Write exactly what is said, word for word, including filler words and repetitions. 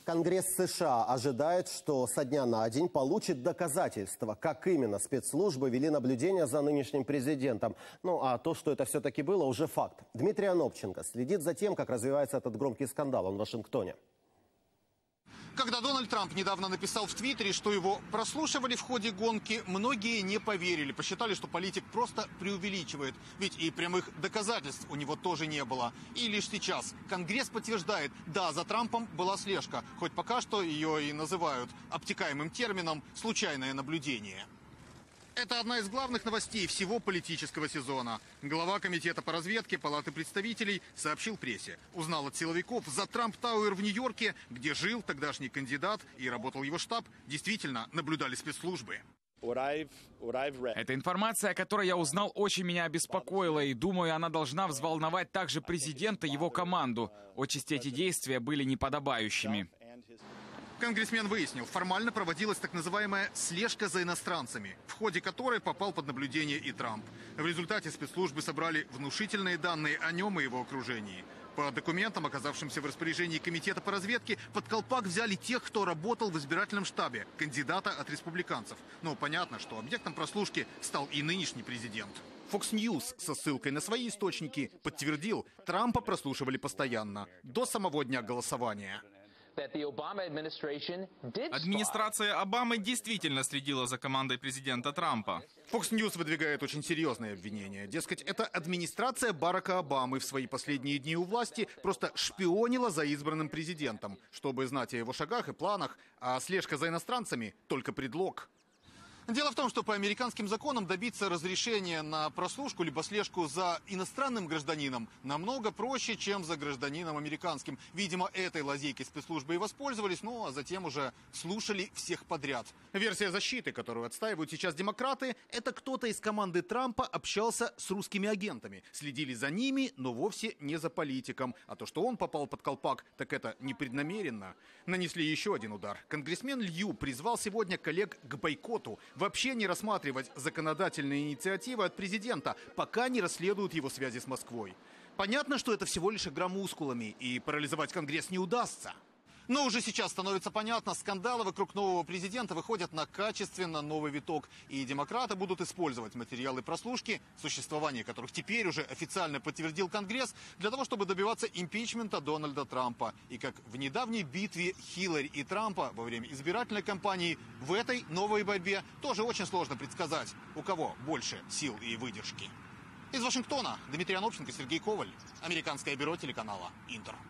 Конгресс США ожидает, что со дня на день получит доказательства, как именно спецслужбы вели наблюдение за нынешним президентом. Ну а то, что это все-таки было, уже факт. Дмитрий Анопченко следит за тем, как развивается этот громкий скандал. Он в Вашингтоне. Когда Дональд Трамп недавно написал в Твиттере, что его прослушивали в ходе гонки, многие не поверили, посчитали, что политик просто преувеличивает. Ведь и прямых доказательств у него тоже не было. И лишь сейчас Конгресс подтверждает, да, за Трампом была слежка, хоть пока что ее и называют обтекаемым термином «случайное наблюдение». Это одна из главных новостей всего политического сезона. Глава комитета по разведке Палаты представителей сообщил прессе. Узнал от силовиков, за Трамп Тауэр в Нью-Йорке, где жил тогдашний кандидат и работал его штаб, действительно наблюдали спецслужбы. Эта информация, о которой я узнал, очень меня обеспокоила, и думаю, она должна взволновать также президента и его команду. Отчасти эти действия были неподобающими. Конгрессмен выяснил, формально проводилась так называемая слежка за иностранцами, в ходе которой попал под наблюдение и Трамп. В результате спецслужбы собрали внушительные данные о нем и его окружении. По документам, оказавшимся в распоряжении комитета по разведке, под колпак взяли тех, кто работал в избирательном штабе, кандидата от республиканцев. Но понятно, что объектом прослушки стал и нынешний президент. Fox News со ссылкой на свои источники подтвердил, Трампа прослушивали постоянно, до самого дня голосования. Администрация Обамы действительно следила за командой президента Трампа. Fox News выдвигает очень серьезные обвинения. Дескать, эта администрация Барака Обамы в свои последние дни у власти просто шпионила за избранным президентом, чтобы знать о его шагах и планах, а слежка за иностранцами — только предлог. Дело в том, что по американским законам добиться разрешения на прослушку либо слежку за иностранным гражданином намного проще, чем за гражданином американским. Видимо, этой лазейкой спецслужбы и воспользовались, ну а затем уже слушали всех подряд. Версия защиты, которую отстаивают сейчас демократы, это кто-то из команды Трампа общался с русскими агентами. Следили за ними, но вовсе не за политиком. А то, что он попал под колпак, так это непреднамеренно. Нанесли еще один удар. Конгрессмен Лью призвал сегодня коллег к бойкоту. Вообще не рассматривать законодательные инициативы от президента, пока не расследуют его связи с Москвой. Понятно, что это всего лишь игра мускулами, и парализовать Конгресс не удастся. Но уже сейчас становится понятно, скандалы вокруг нового президента выходят на качественно новый виток. И демократы будут использовать материалы прослушки, существование которых теперь уже официально подтвердил Конгресс, для того, чтобы добиваться импичмента Дональда Трампа. И как в недавней битве Хиллари и Трампа во время избирательной кампании, в этой новой борьбе тоже очень сложно предсказать, у кого больше сил и выдержки. Из Вашингтона Дмитрий Анопченко, Сергей Коваль, Американское бюро телеканала «Интер».